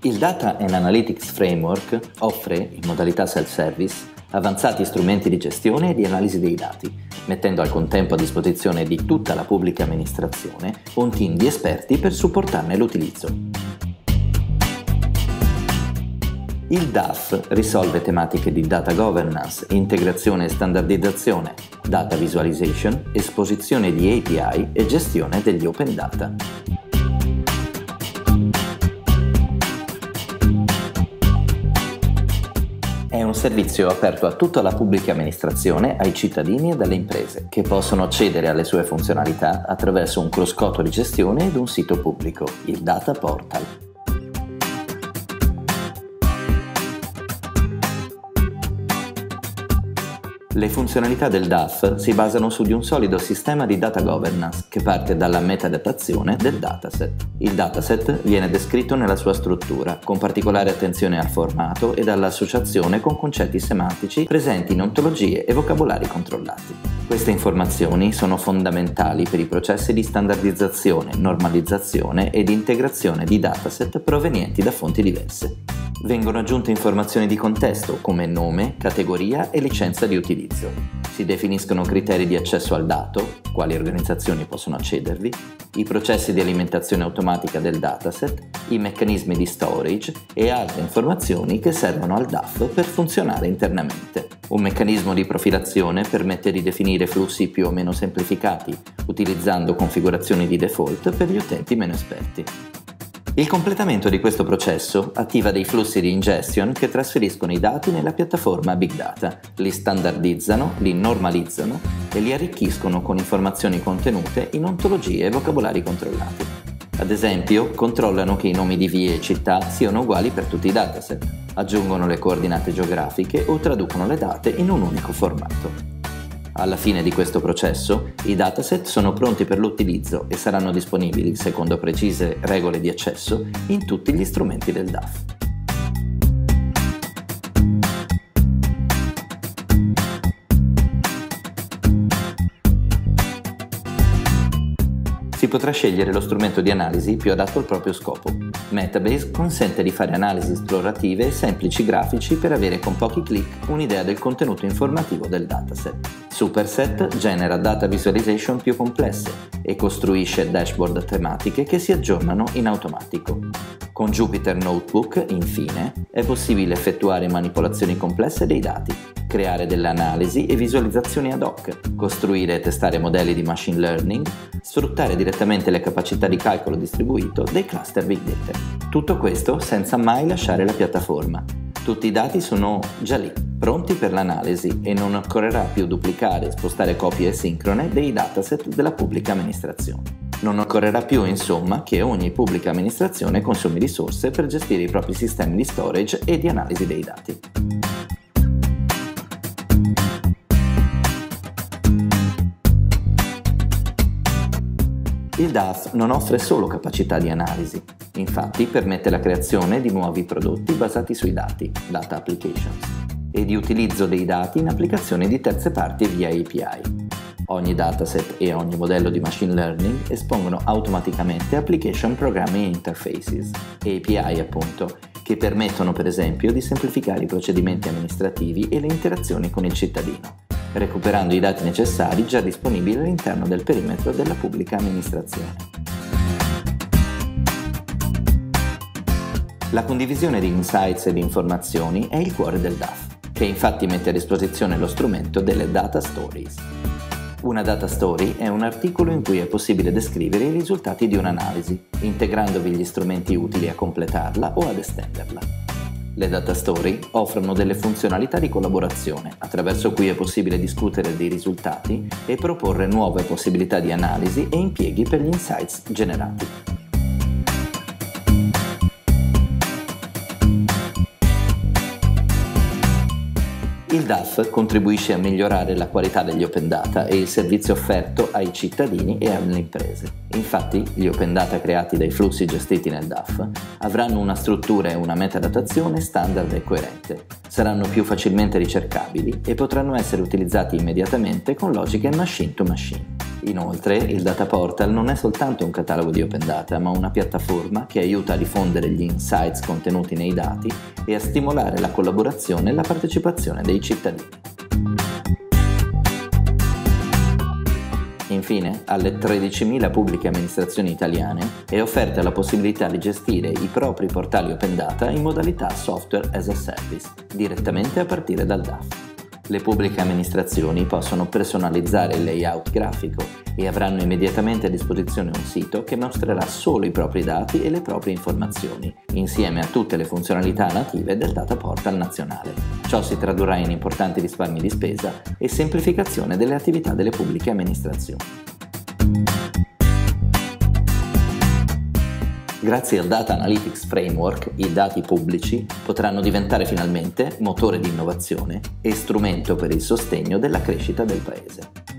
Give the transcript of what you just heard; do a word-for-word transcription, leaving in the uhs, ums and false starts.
Il Data and Analytics Framework offre, in modalità self-service, avanzati strumenti di gestione e di analisi dei dati, mettendo al contempo a disposizione di tutta la pubblica amministrazione un team di esperti per supportarne l'utilizzo. Il D A F risolve tematiche di data governance, integrazione e standardizzazione, data visualization, esposizione di A P I e gestione degli open data. È un servizio aperto a tutta la pubblica amministrazione, ai cittadini e alle imprese, che possono accedere alle sue funzionalità attraverso un cruscotto di gestione ed un sito pubblico, il Data Portal. Le funzionalità del D A F si basano su di un solido sistema di data governance che parte dalla metadatazione del dataset. Il dataset viene descritto nella sua struttura, con particolare attenzione al formato e all'associazione con concetti semantici presenti in ontologie e vocabolari controllati. Queste informazioni sono fondamentali per i processi di standardizzazione, normalizzazione ed integrazione di dataset provenienti da fonti diverse. Vengono aggiunte informazioni di contesto come nome, categoria e licenza di utilizzo. Si definiscono criteri di accesso al dato, quali organizzazioni possono accedervi, i processi di alimentazione automatica del dataset, i meccanismi di storage e altre informazioni che servono al D A F per funzionare internamente. Un meccanismo di profilazione permette di definire flussi più o meno semplificati, utilizzando configurazioni di default per gli utenti meno esperti. Il completamento di questo processo attiva dei flussi di ingestion che trasferiscono i dati nella piattaforma Big Data, li standardizzano, li normalizzano e li arricchiscono con informazioni contenute in ontologie e vocabolari controllati. Ad esempio, controllano che i nomi di vie e città siano uguali per tutti i dataset, aggiungono le coordinate geografiche o traducono le date in un unico formato. Alla fine di questo processo, i dataset sono pronti per l'utilizzo e saranno disponibili, secondo precise regole di accesso, in tutti gli strumenti del D A F. Si potrà scegliere lo strumento di analisi più adatto al proprio scopo. Metabase consente di fare analisi esplorative e semplici grafici per avere con pochi clic un'idea del contenuto informativo del dataset. Superset genera data visualization più complesse e costruisce dashboard tematiche che si aggiornano in automatico. Con Jupyter Notebook, infine, è possibile effettuare manipolazioni complesse dei dati, creare delle analisi e visualizzazioni ad hoc, costruire e testare modelli di machine learning, sfruttare direttamente le capacità di calcolo distribuito dei cluster Big Data. Tutto questo senza mai lasciare la piattaforma. Tutti i dati sono già lì, pronti per l'analisi e non occorrerà più duplicare e spostare copie asincrone dei dataset della pubblica amministrazione. Non occorrerà più, insomma, che ogni pubblica amministrazione consumi risorse per gestire i propri sistemi di storage e di analisi dei dati. Il D A F non offre solo capacità di analisi, infatti permette la creazione di nuovi prodotti basati sui dati, data applications, e di utilizzo dei dati in applicazioni di terze parti via A P I. Ogni dataset e ogni modello di machine learning espongono automaticamente Application Programming Interfaces, A P I appunto, che permettono per esempio di semplificare i procedimenti amministrativi e le interazioni con il cittadino, recuperando i dati necessari già disponibili all'interno del perimetro della pubblica amministrazione. La condivisione di insights e di informazioni è il cuore del D A F, che infatti mette a disposizione lo strumento delle Data Stories. Una data story è un articolo in cui è possibile descrivere i risultati di un'analisi, integrandovi gli strumenti utili a completarla o ad estenderla. Le data story offrono delle funzionalità di collaborazione, attraverso cui è possibile discutere dei risultati e proporre nuove possibilità di analisi e impieghi per gli insights generati. Il D A F contribuisce a migliorare la qualità degli open data e il servizio offerto ai cittadini e alle imprese. Infatti, gli open data creati dai flussi gestiti nel D A F avranno una struttura e una metadatazione standard e coerente, saranno più facilmente ricercabili e potranno essere utilizzati immediatamente con logiche machine to machine. Inoltre, il Data Portal non è soltanto un catalogo di Open Data, ma una piattaforma che aiuta a diffondere gli insights contenuti nei dati e a stimolare la collaborazione e la partecipazione dei cittadini. Infine, alle tredicimila pubbliche amministrazioni italiane è offerta la possibilità di gestire i propri portali Open Data in modalità Software as a Service, direttamente a partire dal D A F. Le pubbliche amministrazioni possono personalizzare il layout grafico e avranno immediatamente a disposizione un sito che mostrerà solo i propri dati e le proprie informazioni, insieme a tutte le funzionalità native del Data Portal nazionale. Ciò si tradurrà in importanti risparmi di spesa e semplificazione delle attività delle pubbliche amministrazioni. Grazie al Data Analytics Framework, i dati pubblici potranno diventare finalmente motore di innovazione e strumento per il sostegno della crescita del Paese.